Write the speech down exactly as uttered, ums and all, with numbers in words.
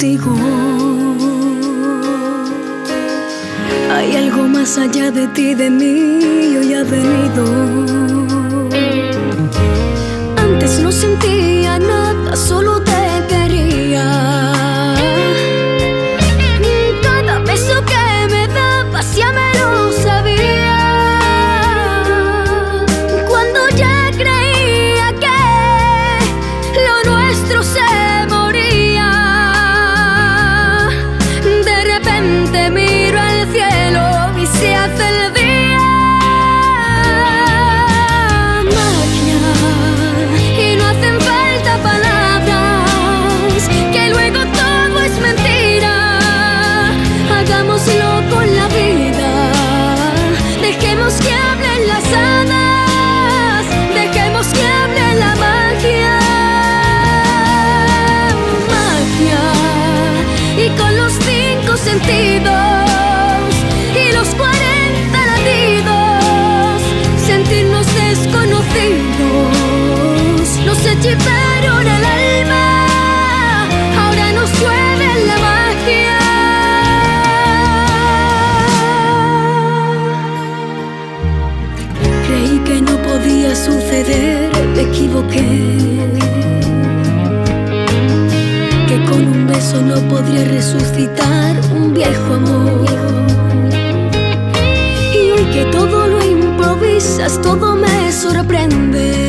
contigo. Hay algo más allá de ti, de mí, y hoy ha venido. Antes no sentía nada, solo te quería. Cada beso que me dabas ya me lo sabía. Cuando ya creía que lo nuestro se moría, de repente miro al cielo y se hace el día. Magia, y no hacen falta palabras, que luego todo es mentira. Hagámoslo con la vida, dejemos que hablen las hadas, dejemos que hable la magia. Magia, y con los cinco sentidos y los cuarenta latidos, sentirnos desconocidos, nos hechizaron el alma, ahora nos llueve la magia. Creí que no podía suceder, me equivoqué, que con un beso no podría resucitar un viejo amor. Y hoy que todo lo improvisas, todo me sorprende.